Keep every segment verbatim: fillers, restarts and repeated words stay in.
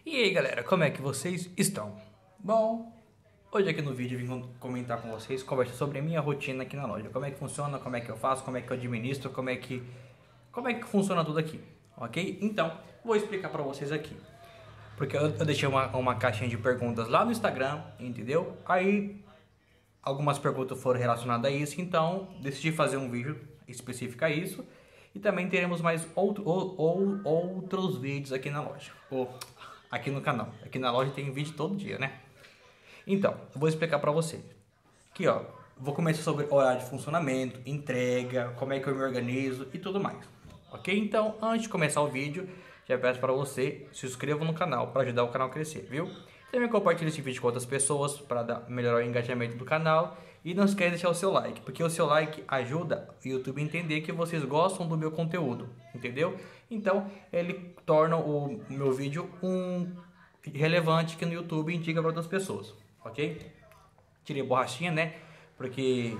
E aí galera, como é que vocês estão? Bom, hoje aqui no vídeo eu vim comentar com vocês, conversar sobre a minha rotina aqui na loja. Como é que funciona, como é que eu faço, como é que eu administro, como é que, como é que funciona tudo aqui, ok? Então, vou explicar pra vocês aqui. Porque eu, eu deixei uma, uma caixinha de perguntas lá no Instagram, entendeu? Aí, algumas perguntas foram relacionadas a isso, então decidi fazer um vídeo específico a isso. E também teremos mais outro, ou, ou, outros vídeos aqui na loja. Ou aqui no canal. Aqui na loja tem vídeo todo dia, né? Então, eu vou explicar pra vocês. Aqui, ó. Vou começar sobre horário de funcionamento, entrega, como é que eu me organizo e tudo mais. Ok? Então, antes de começar o vídeo, já peço para você se inscreva no canal para ajudar o canal a crescer, viu? Também compartilhe esse vídeo com outras pessoas para melhorar o engajamento do canal. E não esqueça de deixar o seu like, porque o seu like ajuda o YouTube a entender que vocês gostam do meu conteúdo, entendeu? Então, ele torna o meu vídeo um relevante que no YouTube indica para outras pessoas, ok? Tirei borrachinha, né? Porque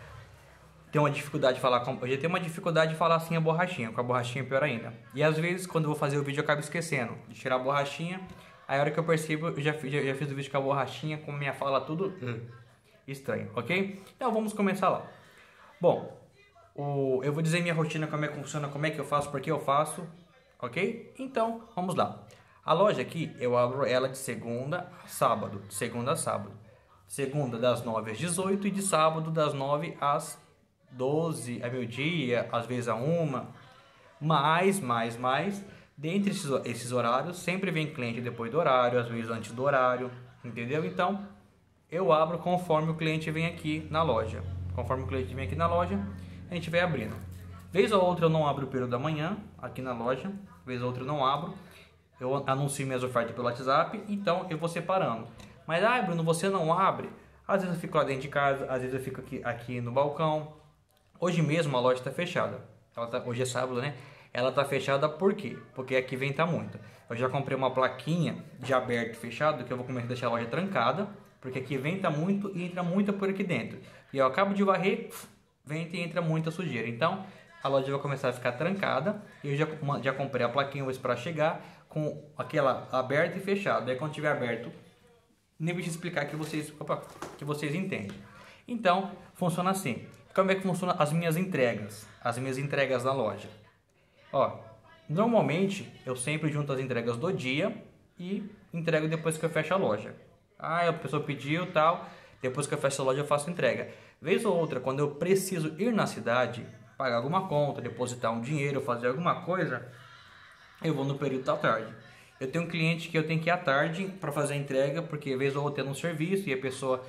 tem uma dificuldade de falar com... Eu já tenho uma dificuldade de falar assim a borrachinha, com a borrachinha é pior ainda. E às vezes, quando eu vou fazer o vídeo, eu acabo esquecendo de tirar a borrachinha. Aí a hora que eu percebo, eu já fiz, já, já fiz o vídeo com a borrachinha, com minha fala tudo hum, estranho, ok? Então vamos começar lá. Bom, o, eu vou dizer minha rotina, como é que funciona, como é que eu faço, por que eu faço, ok? Então, vamos lá. A loja aqui, eu abro ela de segunda a sábado, de segunda a sábado. Segunda das nove às dezoito e de sábado das nove às doze, a meio-dia, às vezes a uma. Mais, mais, mais. Dentre esses, esses horários, sempre vem cliente depois do horário, às vezes antes do horário, entendeu? Então, eu abro conforme o cliente vem aqui na loja. Conforme o cliente vem aqui na loja, a gente vai abrindo. Vez ou outra eu não abro o período da manhã aqui na loja, vez ou outra eu não abro. Eu anuncio minhas ofertas pelo WhatsApp, então eu vou separando. Mas, ah, Bruno, você não abre? Às vezes eu fico lá dentro de casa, às vezes eu fico aqui, aqui no balcão. Hoje mesmo a loja está fechada. Ela tá, hoje é sábado, né? Ela está fechada por quê? Porque aqui venta muito. Eu já comprei uma plaquinha de aberto e fechado, que eu vou começar a deixar a loja trancada, porque aqui venta muito e entra muita por aqui dentro. E eu acabo de varrer, venta e entra muita sujeira. Então a loja vai começar a ficar trancada. E eu já, já comprei a plaquinha, vou esperar chegar com aquela aberta e fechada. Aí quando tiver aberto, nem vou te explicar que vocês, opa, que vocês entendem. Então funciona assim. Como é que funciona as minhas entregas? As minhas entregas na loja. Ó, normalmente eu sempre junto as entregas do dia e entrego depois que eu fecho a loja. Ah, a pessoa pediu tal, depois que eu fecho a loja eu faço entrega. Vez ou outra, quando eu preciso ir na cidade, pagar alguma conta, depositar um dinheiro, fazer alguma coisa, eu vou no período da tarde. Eu tenho um cliente que eu tenho que ir à tarde para fazer a entrega, porque vez ou outra eu no serviço e a pessoa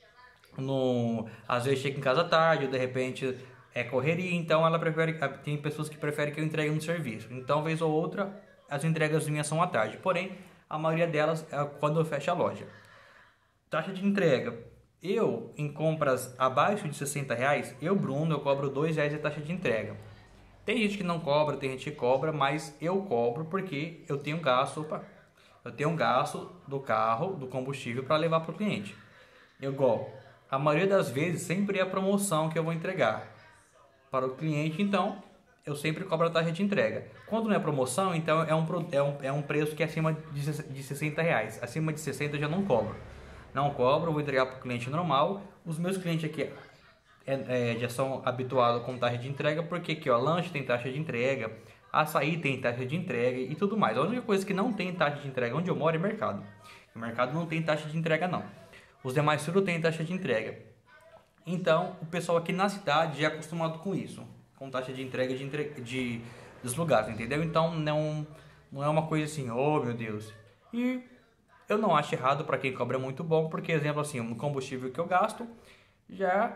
no, às vezes chega em casa tarde, ou de repente é correria, então ela prefere, tem pessoas que preferem que eu entregue no serviço. Então, vez ou outra, as entregas minhas são à tarde. Porém, a maioria delas é quando eu fecho a loja. Taxa de entrega. Eu, em compras abaixo de sessenta reais, eu, Bruno, eu cobro dois reais de taxa de entrega. Tem gente que não cobra, tem gente que cobra, mas eu cobro porque eu tenho gasto, opa, eu tenho gasto do carro, do combustível para levar para o cliente. Eu igual, a maioria das vezes sempre é a promoção que eu vou entregar para o cliente, então eu sempre cobro a taxa de entrega. Quando não é promoção, então é um, é um, é um preço que é acima de sessenta reais. Acima de sessenta eu já não cobro. Não cobro, vou entregar para o cliente normal. Os meus clientes aqui é, é, já são habituados com taxa de entrega, porque aqui ó, lanche tem taxa de entrega, açaí tem taxa de entrega e tudo mais. A única coisa que não tem taxa de entrega onde eu moro é mercado. O mercado não tem taxa de entrega não. Os demais tudo tem taxa de entrega. Então, o pessoal aqui na cidade já é acostumado com isso, com taxa de entrega de, entre... de... dos lugares, entendeu? Então, não, não é uma coisa assim, oh meu Deus. E eu não acho errado para quem cobra, é muito bom, porque, exemplo assim, o combustível que eu gasto já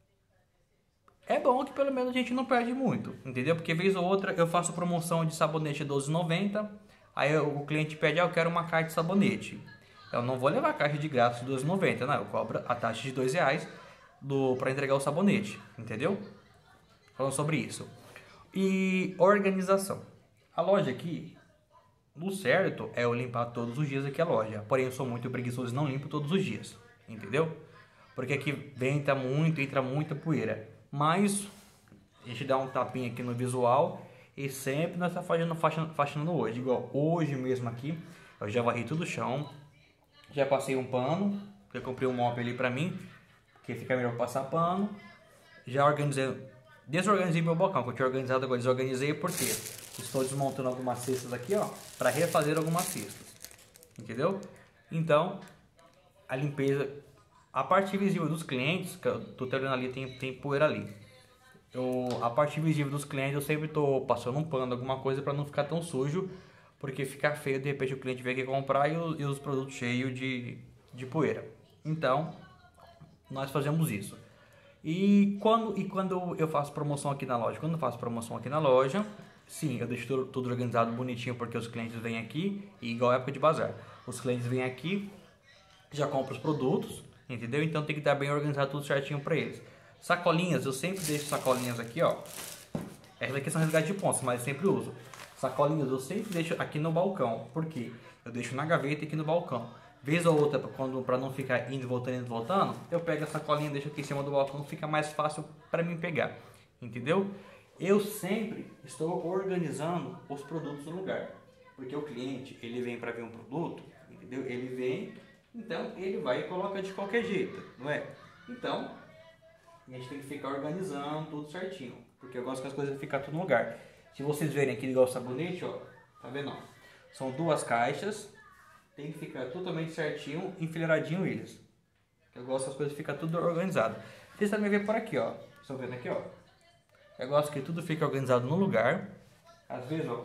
é bom que pelo menos a gente não perde muito, entendeu? Porque vez ou outra eu faço promoção de sabonete doze reais e noventa centavos, aí o cliente pede, ah, eu quero uma caixa de sabonete. Eu não vou levar a caixa de graça de doze reais e noventa centavos, não, eu cobro a taxa de dois reais para entregar o sabonete, entendeu? Falando sobre isso. E organização. A loja aqui, no certo, é eu limpar todos os dias aqui a loja. Porém, eu sou muito preguiçoso e não limpo todos os dias, entendeu? Porque aqui venta muito, entra muita poeira. Mas a gente dá um tapinha aqui no visual e sempre nós estamos fazendo faxinando hoje. Igual hoje mesmo aqui, Eu já varri tudo o chão, já passei um pano, porque eu comprei um mop ali pra mim, porque fica melhor passar pano. Já organizei, desorganizei meu balcão, que eu tinha organizado, agora desorganizei porque estou desmontando algumas cestas aqui, ó, para refazer algumas cestas, entendeu? Então, a limpeza, a parte visível dos clientes, que eu tô olhando ali, tem, tem poeira ali. Eu, a parte visível dos clientes eu sempre tô passando um pano, alguma coisa para não ficar tão sujo, porque fica feio, de repente o cliente vem aqui comprar e, o, e os produtos cheios de, de poeira. Então, nós fazemos isso. E quando, e quando eu faço promoção aqui na loja? Quando eu faço promoção aqui na loja, sim, eu deixo tudo, tudo organizado bonitinho, porque os clientes vêm aqui, e igual a época de bazar, os clientes vêm aqui, já compram os produtos, entendeu? Então tem que estar bem organizado tudo certinho para eles. Sacolinhas, eu sempre deixo sacolinhas aqui, ó. Essas aqui são resgate de pontos, mas eu sempre uso. Sacolinhas eu sempre deixo aqui no balcão, porque eu deixo na gaveta aqui no balcão. Vez ou outra, quando para não ficar indo, voltando, indo, voltando, eu pego a sacolinha e deixo aqui em cima do balcão, fica mais fácil para mim pegar, entendeu? Eu sempre estou organizando os produtos no lugar, porque o cliente, ele vem para ver um produto, entendeu? Ele vem, então ele vai e coloca de qualquer jeito, não é? Então, a gente tem que ficar organizando tudo certinho, porque eu gosto que as coisas fiquem tudo no lugar. Se vocês verem aqui igual o sabonete, ó, tá vendo? Ó? São duas caixas. Tem que ficar totalmente certinho, enfileiradinho eles. Eu gosto que as coisas ficam tudo organizado. Vocês também vêem por aqui, ó. Estão vendo aqui, ó. Eu gosto que tudo fique organizado no lugar. Às vezes, ó,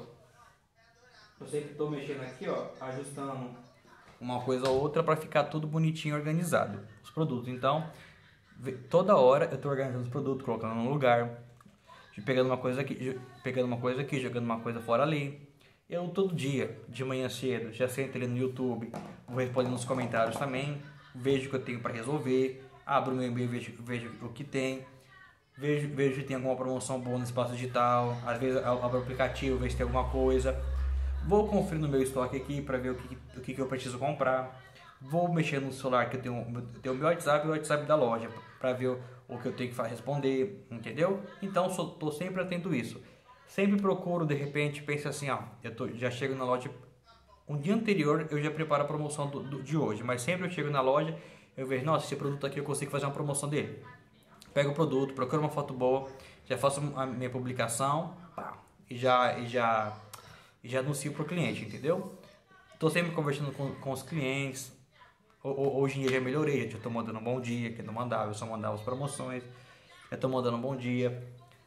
eu sempre estou mexendo aqui, ó, ajustando uma coisa ou outra para ficar tudo bonitinho, organizado. Os produtos. Então, toda hora eu estou organizando os produtos, colocando no lugar, pegando uma coisa aqui, pegando uma coisa aqui, jogando uma coisa fora ali. Eu todo dia, de manhã cedo, já sento ali no YouTube, vou respondendo nos comentários também, vejo o que eu tenho para resolver, abro o meu e-mail, vejo, vejo o que tem, vejo, vejo se tem alguma promoção boa no espaço digital, às vezes abro o aplicativo, vejo se tem alguma coisa, vou conferir no meu estoque aqui para ver o que, o que eu preciso comprar, vou mexer no celular que eu tenho, eu tenho o meu WhatsApp e o WhatsApp da loja, para ver o, o que eu tenho que responder, entendeu? Então estou sempre atento a isso. Sempre procuro, de repente, pense assim, ó, eu tô, já chego na loja, um dia anterior eu já preparo a promoção do, do, de hoje, mas sempre eu chego na loja, eu vejo, nossa, esse produto aqui eu consigo fazer uma promoção dele. Pego o produto, procuro uma foto boa, já faço a minha publicação, pá, e já, e já, e já anuncio para o cliente, entendeu? Estou sempre conversando com, com os clientes, o, o, hoje em dia já melhorei, já estou mandando um bom dia, que não mandava, eu só mandava as promoções, já estou mandando um bom dia.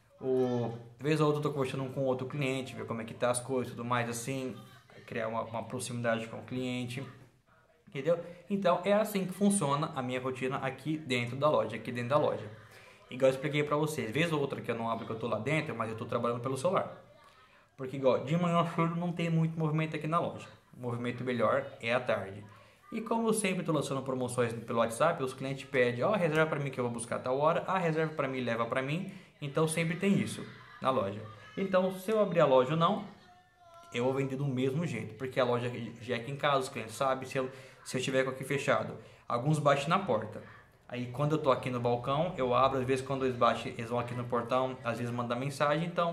O, vez ou outra eu tô conversando com outro cliente, ver como é que tá as coisas e tudo mais assim, criar uma, uma proximidade com o cliente, entendeu? Então é assim que funciona a minha rotina aqui dentro da loja, aqui dentro da loja. Igual eu expliquei pra vocês, vez ou outra que eu não abro que eu tô lá dentro, mas eu tô trabalhando pelo celular. Porque igual, de manhã cedo não tem muito movimento aqui na loja, o movimento melhor é à tarde. E como eu sempre estou lançando promoções pelo WhatsApp, os clientes pedem, ó, oh, reserva para mim que eu vou buscar a tal hora, ah, reserva para mim, leva para mim. Então sempre tem isso na loja. Então se eu abrir a loja ou não, eu vou vender do mesmo jeito, porque a loja já é aqui em casa, os clientes sabem, se eu, se eu tiver com aqui fechado. Alguns batem na porta. Aí quando eu tô aqui no balcão, eu abro, às vezes quando eles batem, eles vão aqui no portão, às vezes mandam mensagem, então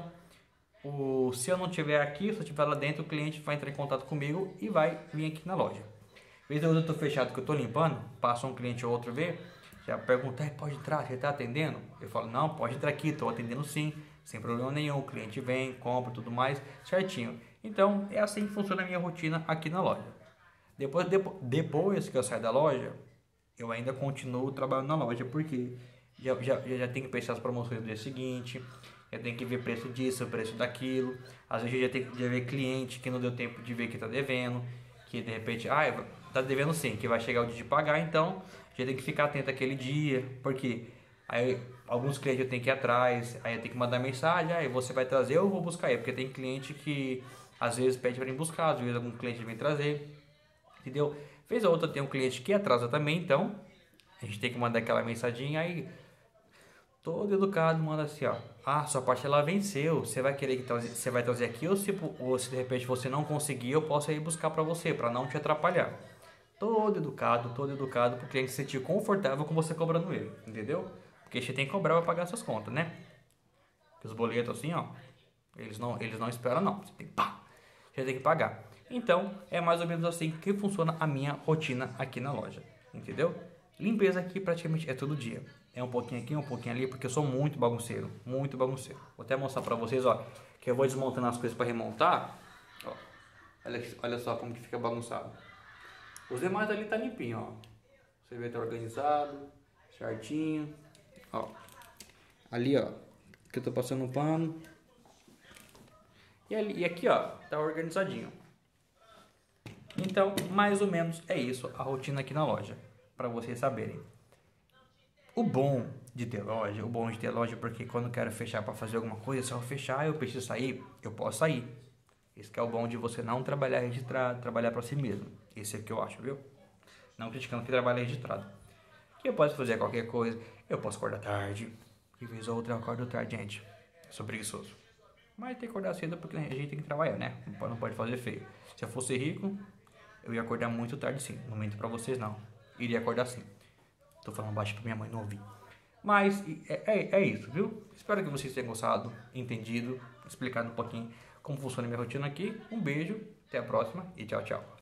o, se eu não estiver aqui, se eu estiver lá dentro, o cliente vai entrar em contato comigo e vai vir aqui na loja. Às vezes eu estou fechado que eu estou limpando, passa um cliente ou outro ver, já pergunta, pode entrar, você está atendendo? Eu falo, não, pode entrar aqui, estou atendendo sim, sem problema nenhum, o cliente vem, compra, tudo mais, certinho. Então, é assim que funciona a minha rotina aqui na loja. Depois, depois, depois que eu saio da loja, eu ainda continuo trabalhando na loja, porque já, já, já tenho que pensar as promoções do dia seguinte, eu tenho que ver preço disso, preço daquilo, às vezes eu já tenho que ver cliente que não deu tempo de ver que está devendo, que de repente, ah, tá devendo sim, que vai chegar o dia de pagar, então já tem que ficar atento aquele dia, porque aí alguns clientes eu tenho que ir atrás, aí eu tenho que mandar mensagem, aí você vai trazer ou eu vou buscar aí, porque tem cliente que às vezes pede para mim buscar, às vezes algum cliente vem trazer, entendeu? Vez ou outra tem um cliente que atrasa também, então a gente tem que mandar aquela mensaginha aí, todo educado, manda assim, ó, ah, sua parte ela venceu, você vai querer que trazer, você vai trazer aqui ou se, ou se de repente você não conseguir, eu posso ir buscar para você, para não te atrapalhar. Todo educado, todo educado, para o cliente se sentir confortável com você cobrando ele, entendeu? Porque você tem que cobrar para pagar suas contas, né? Os boletos assim, ó, eles não, eles não esperam não, você tem, pá, você tem que pagar. Então, é mais ou menos assim que funciona a minha rotina aqui na loja, entendeu? Limpeza aqui praticamente é todo dia. É um pouquinho aqui, um pouquinho ali, porque eu sou muito bagunceiro, muito bagunceiro. Vou até mostrar pra vocês, ó, que eu vou desmontando as coisas pra remontar. Ó, olha, olha só como que fica bagunçado. Os demais ali tá limpinho, ó. Você vê, tá organizado, certinho. Ó, ali, ó, que eu tô passando um pano. E, ali, e aqui, ó, tá organizadinho. Então, mais ou menos é isso a rotina aqui na loja, para vocês saberem. O bom de ter loja, o bom de ter loja, porque quando eu quero fechar para fazer alguma coisa, se eu fechar, eu preciso sair, eu posso sair. Esse que é o bom de você não trabalhar registrado, trabalhar para si mesmo. Esse é o que eu acho, viu? Não criticando que trabalha registrado. Que eu posso fazer qualquer coisa, eu posso acordar tarde, de vez ou outra eu acordo tarde, gente. Eu sou preguiçoso. Mas tem que acordar cedo porque a gente tem que trabalhar, né? Não pode fazer feio. Se eu fosse rico, eu ia acordar muito tarde sim. Não minto pra vocês não. Iria acordar sim. Tô falando baixo pra minha mãe não ouvir. Mas é, é, é isso, viu? Espero que vocês tenham gostado, entendido, explicado um pouquinho como funciona a minha rotina aqui. Um beijo, até a próxima e tchau, tchau.